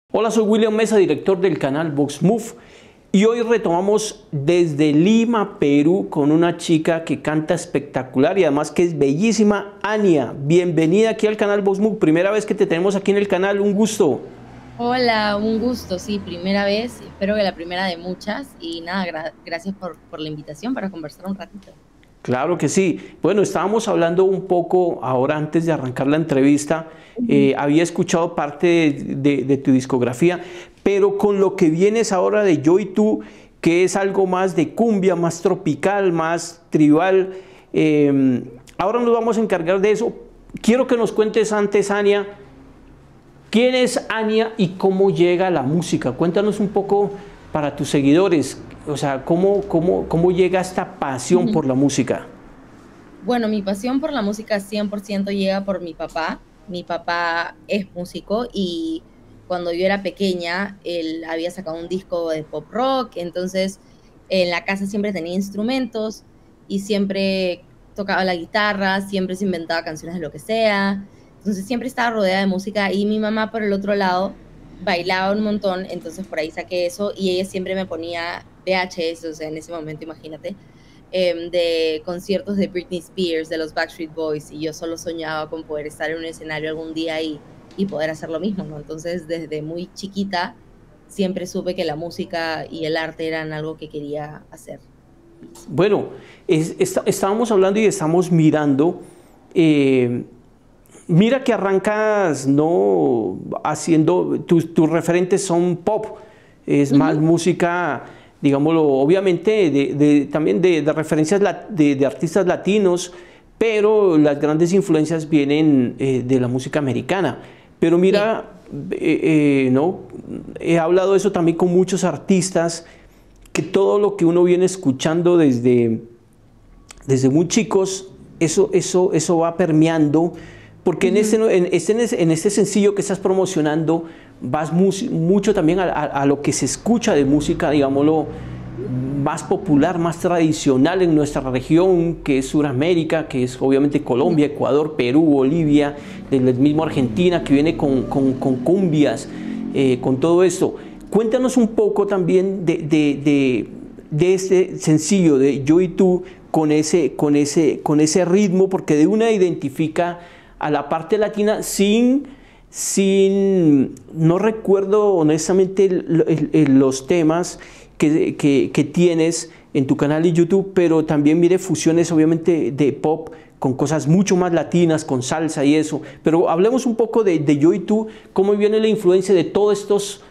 Hola, soy William Mesa, director del canal Vox Move, y hoy retomamos desde Lima, Perú, con una chica que canta espectacular y además que es bellísima, Ania. Bienvenida aquí al canal Vox Move, primera vez que te tenemos aquí en el canal, un gusto. Hola, un gusto, sí, primera vez, espero que la primera de muchas y nada, gracias por la invitación para conversar un ratito. Claro que sí. Bueno, estábamos hablando un poco ahora antes de arrancar la entrevista. Ujú. Había escuchado parte de tu discografía, pero con lo que vienes ahora de Yo y Tú, que es algo más de cumbia, más tropical, más tribal, ahora nos vamos a encargar de eso. Quiero que nos cuentes antes, Ania, ¿quién es Ania y cómo llega a la música? Cuéntanos un poco para tus seguidores, o sea, cómo llega esta pasión Ujú. por la música. Bueno, mi pasión por la música 100% llega por mi papá. Mi papá es músico y cuando yo era pequeña, él había sacado un disco de pop rock, entonces en la casa siempre tenía instrumentos y siempre tocaba la guitarra, siempre se inventaba canciones de lo que sea, entonces siempre estaba rodeada de música y mi mamá por el otro lado bailaba un montón, entonces por ahí saqué eso y ella siempre me ponía VHS, o sea, en ese momento imagínate de conciertos de Britney Spears, de los Backstreet Boys, y yo solo soñaba con poder estar en un escenario algún día y poder hacer lo mismo, ¿no? Entonces, desde muy chiquita, siempre supe que la música y el arte eran algo que quería hacer. Y sí. Bueno, estábamos hablando y estamos mirando. eh, Mira que arrancas no haciendo, tus referentes son pop, es más Ujú. música, digámoslo, obviamente también de referencias de artistas latinos, pero las grandes influencias vienen de la música americana. Pero Sí. mira, no, he hablado de eso también con muchos artistas, que todo lo que uno viene escuchando desde muy chicos, eso va permeando, porque Ujú. en este sencillo que estás promocionando vas mucho también a lo que se escucha de música, digámoslo, más popular, más tradicional en nuestra región, que es Sudamérica, que es obviamente Colombia, Ecuador, Perú, Bolivia, del mismo Argentina, que viene con cumbias, con todo esto. Cuéntanos un poco también de este sencillo de Yo y Tú, con ese ritmo, porque de una identifica a la parte latina no recuerdo honestamente los temas que tienes en tu canal de YouTube, pero también mire fusiones obviamente de pop con cosas mucho más latinas, con salsa y eso. Pero hablemos un poco de Yo y Tú, cómo viene la influencia de todos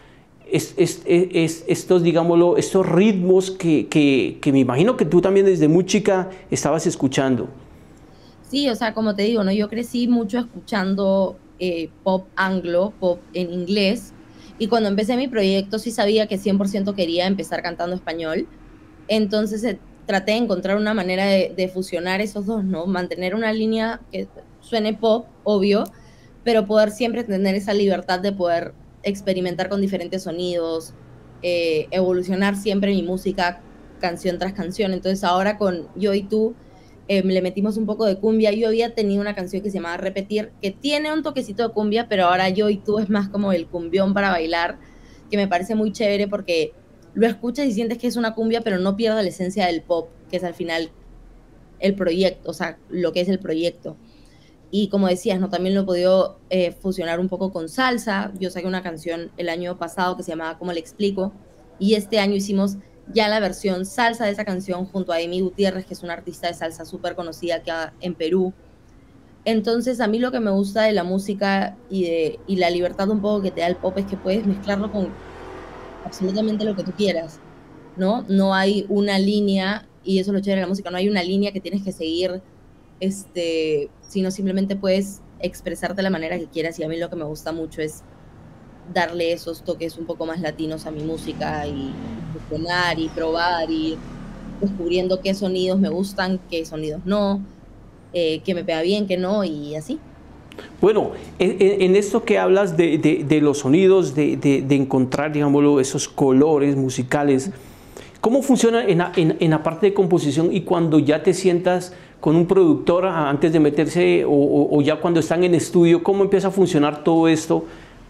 estos, digámoslo, estos ritmos que me imagino que tú también desde muy chica estabas escuchando. Sí, o sea, como te digo, ¿no? Yo crecí mucho escuchando pop anglo, pop en inglés, y cuando empecé mi proyecto sí sabía que 100% quería empezar cantando español, entonces traté de encontrar una manera de fusionar esos dos, ¿no? Mantener una línea que suene pop, obvio, pero poder siempre tener esa libertad de poder experimentar con diferentes sonidos, evolucionar siempre mi música canción tras canción. Entonces ahora con Yo y Tú le metimos un poco de cumbia. Yo había tenido una canción que se llamaba Repetir, que tiene un toquecito de cumbia, pero ahora Yo y Tú es más como el cumbión para bailar, que me parece muy chévere porque lo escuchas y sientes que es una cumbia, pero no pierde la esencia del pop, que es al final el proyecto, o sea, lo que es el proyecto. Y como decías, ¿no? También lo he podido fusionar un poco con salsa. Yo saqué una canción el año pasado que se llamaba ¿Cómo le explico? Y este año hicimos ya la versión salsa de esa canción junto a Amy Gutiérrez, que es una artista de salsa súper conocida acá en Perú. Entonces, a mí lo que me gusta de la música y la libertad un poco que te da el pop es que puedes mezclarlo con absolutamente lo que tú quieras, ¿no? No hay una línea, y eso es lo chévere de la música, no hay una línea que tienes que seguir, sino simplemente puedes expresarte de la manera que quieras, y a mí lo que me gusta mucho es darle esos toques un poco más latinos a mi música y fusionar y probar y ir descubriendo qué sonidos me gustan, qué sonidos no, qué me pega bien, qué no, y así. Bueno, en esto que hablas de los sonidos, de encontrar, digámoslo, esos colores musicales, ¿cómo funciona en la parte de composición y cuando ya te sientas con un productor antes de meterse o ya cuando están en estudio, cómo empieza a funcionar todo esto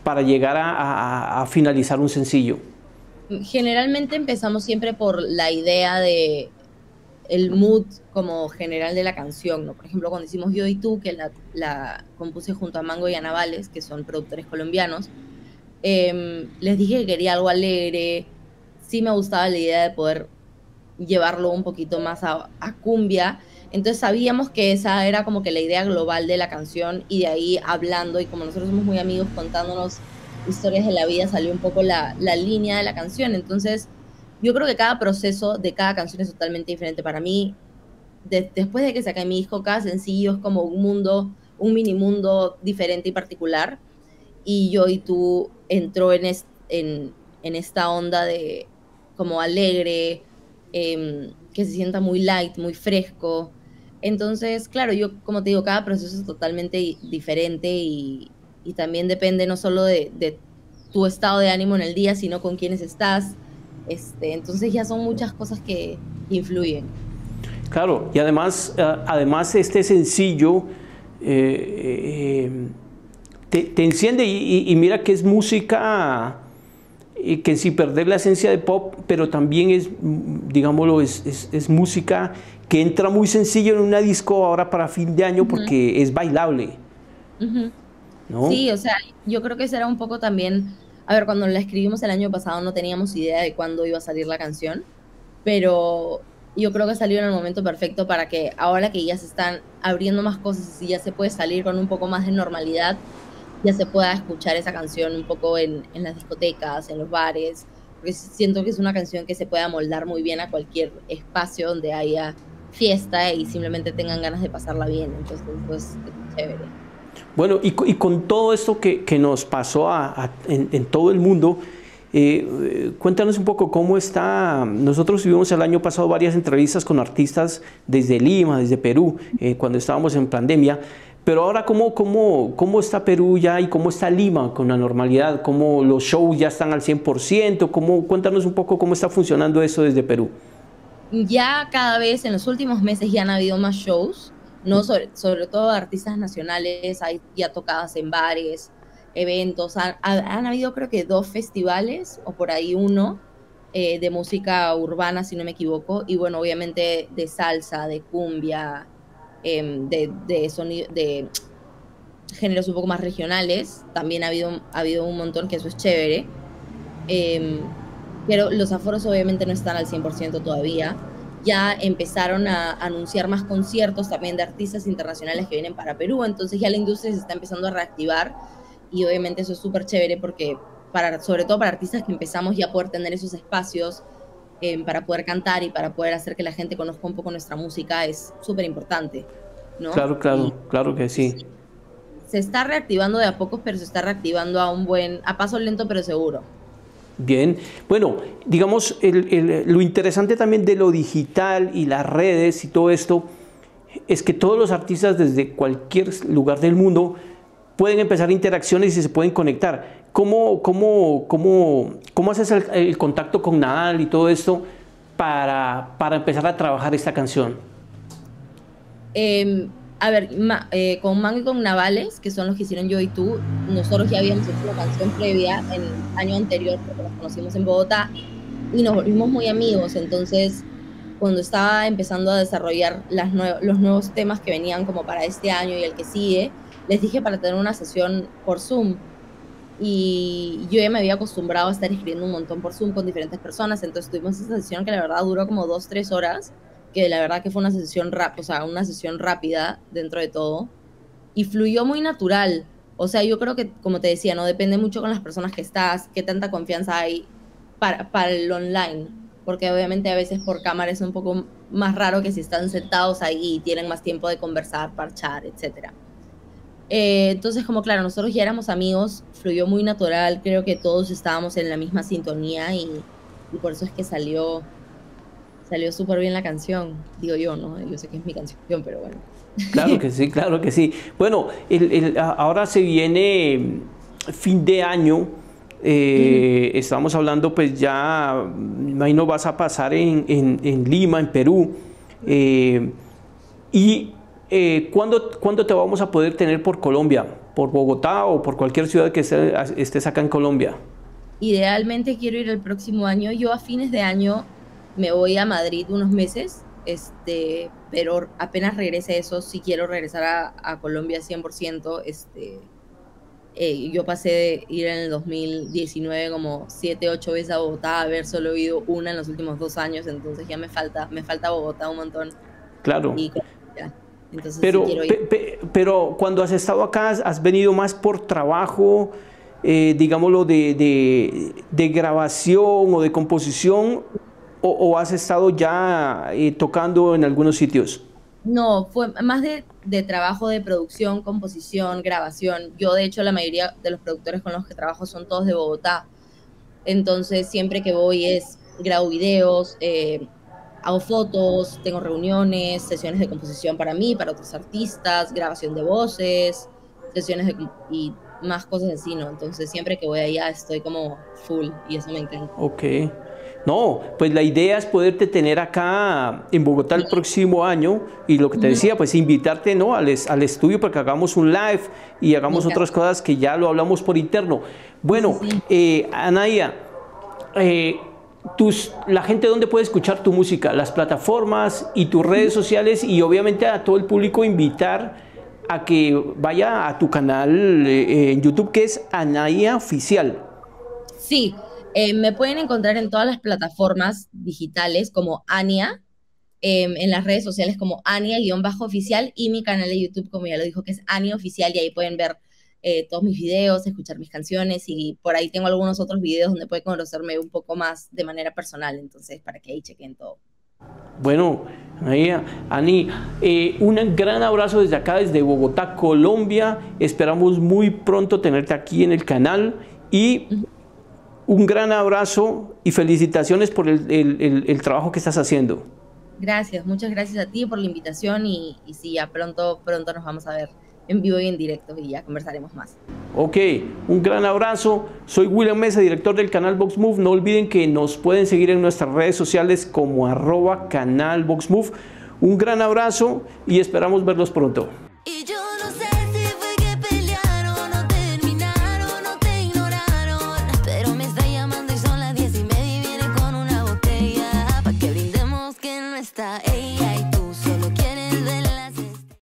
para llegar a finalizar un sencillo? Generalmente empezamos siempre por la idea de el mood como general de la canción, ¿no? Por ejemplo, cuando hicimos Yo y Tú, que la compuse junto a Mango y Ana Vales, que son productores colombianos, les dije que quería algo alegre. Sí me gustaba la idea de poder llevarlo un poquito más a cumbia. Entonces sabíamos que esa era como que la idea global de la canción, y de ahí hablando, y como nosotros somos muy amigos contándonos historias de la vida, salió un poco la línea de la canción. Entonces yo creo que cada proceso de cada canción es totalmente diferente. Para mí, después de que saqué mi disco, cada sencillo es como un mundo, un mini mundo diferente y particular. Y Yo y Tú entró en esta onda de como alegre, que se sienta muy light, muy fresco. Entonces, claro, yo como te digo, cada proceso es totalmente diferente, y también depende no solo de tu estado de ánimo en el día, sino con quiénes estás. Entonces ya son muchas cosas que influyen. Claro, y además este sencillo te enciende, y mira que es música que sin perder la esencia de pop, pero también es, digámoslo, es música que entra muy sencillo en una disco ahora para fin de año, porque es bailable, ¿no? Sí, o sea, yo creo que ese era un poco también, a ver, cuando la escribimos el año pasado no teníamos idea de cuándo iba a salir la canción, pero yo creo que salió en el momento perfecto para que ahora que ya se están abriendo más cosas y ya se puede salir con un poco más de normalidad, ya se pueda escuchar esa canción un poco en las discotecas, en los bares, porque siento que es una canción que se puede amoldar muy bien a cualquier espacio donde haya fiesta y simplemente tengan ganas de pasarla bien. Entonces, pues, es chévere. Bueno, y con todo esto que nos pasó en todo el mundo, cuéntanos un poco cómo está. Nosotros tuvimos el año pasado varias entrevistas con artistas desde Lima, desde Perú, cuando estábamos en pandemia. Pero ahora, ¿cómo está Perú ya, y cómo está Lima con la normalidad? ¿Cómo los shows ya están al 100%? Cuéntanos un poco cómo está funcionando eso desde Perú. Ya cada vez en los últimos meses ya han habido más shows, no sobre todo artistas nacionales, hay ya tocadas en bares, eventos. Han habido creo que 2 festivales o por ahí uno, de música urbana, si no me equivoco, y bueno, obviamente de salsa, de cumbia, de géneros un poco más regionales. También ha habido un montón, que eso es chévere. Eh, pero los aforos obviamente no están al 100% todavía. Ya empezaron a anunciar más conciertos también de artistas internacionales que vienen para Perú, entonces ya la industria se está empezando a reactivar, y obviamente eso es súper chévere porque sobre todo para artistas que empezamos ya a poder tener esos espacios, para poder cantar y para poder hacer que la gente conozca un poco nuestra música, es súper importante, ¿no? Claro, claro que sí. Se está reactivando de a pocos, pero se está reactivando a paso lento pero seguro. Bien, bueno, digamos, lo interesante también de lo digital y las redes y todo esto es que todos los artistas desde cualquier lugar del mundo pueden empezar interacciones y se pueden conectar. ¿Cómo haces el contacto con Nadal y todo esto para empezar a trabajar esta canción? A ver, con Mango y con Navales, que son los que hicieron Yo y Tú, nosotros ya habíamos hecho una canción previa en el año anterior, porque nos conocimos en Bogotá y nos volvimos muy amigos. Entonces, cuando estaba empezando a desarrollar los nuevos temas que venían como para este año y el que sigue, les dije para tener una sesión por Zoom. Y yo ya me había acostumbrado a estar escribiendo un montón por Zoom con diferentes personas, entonces tuvimos esa sesión que la verdad duró como 2-3 horas, que la verdad que fue una sesión una sesión rápida dentro de todo, y fluyó muy natural. O sea, yo creo que, como te decía, no depende mucho con las personas que estás, qué tanta confianza hay para el online, porque obviamente a veces por cámara es un poco más raro que si están sentados ahí y tienen más tiempo de conversar, parchar, etcétera. Entonces, como claro, nosotros ya éramos amigos, fluyó muy natural, creo que todos estábamos en la misma sintonía, y por eso es que salió súper bien la canción, digo yo, ¿no? Yo sé que es mi canción, pero bueno. Claro que sí, claro que sí. Bueno, ahora se viene fin de año, estamos hablando pues ya, me imagino vas a pasar en Lima, en Perú, y ¿cuándo te vamos a poder tener por Colombia? ¿Por Bogotá o por cualquier ciudad que estés acá en Colombia? Idealmente quiero ir el próximo año. Yo a fines de año me voy a Madrid unos meses, pero apenas regrese eso, si quiero regresar a Colombia 100%. Yo pasé de ir en el 2019 como 7, 8 veces a Bogotá, haber solo ido una en los últimos 2 años, entonces ya me falta Bogotá un montón. Claro. Y ya, entonces Pero, sí quiero ir. pero cuando has estado acá, ¿has venido más por trabajo, digámoslo, de grabación o de composición, o has estado ya tocando en algunos sitios? No, fue más de trabajo de producción, composición, grabación. Yo, de hecho, la mayoría de los productores con los que trabajo son todos de Bogotá. Entonces, siempre que voy grabo videos, hago fotos, tengo reuniones, sesiones de composición para mí, para otros artistas, grabación de voces, y más cosas así, ¿no? Entonces, siempre que voy allá estoy como full y eso me encanta. Ok. No, pues la idea es poderte tener acá en Bogotá el próximo año y lo que te decía, pues invitarte, ¿no? al estudio para que hagamos un live y hagamos otras cosas que ya lo hablamos por interno. Bueno, Anaya, la gente, ¿dónde puede escuchar tu música? Las plataformas y tus redes sociales, y obviamente a todo el público invitar a que vaya a tu canal en YouTube, que es Anaya Oficial. Sí, me pueden encontrar en todas las plataformas digitales como Ania, en las redes sociales como Ania-oficial, y mi canal de YouTube, como ya lo dijo, que es Ania Oficial, y ahí pueden ver todos mis videos, escuchar mis canciones, y por ahí tengo algunos otros videos donde pueden conocerme un poco más de manera personal, entonces para que ahí chequen todo. Bueno, Ani, un gran abrazo desde acá, desde Bogotá, Colombia. Esperamos muy pronto tenerte aquí en el canal, y un gran abrazo y felicitaciones por el trabajo que estás haciendo. Gracias, muchas gracias a ti por la invitación, y sí, ya pronto nos vamos a ver en vivo y en directo y ya conversaremos más. Ok, un gran abrazo. Soy William Mesa, director del canal VoxMove. No olviden que nos pueden seguir en nuestras redes sociales como @canal VoxMove. Un gran abrazo y esperamos verlos pronto.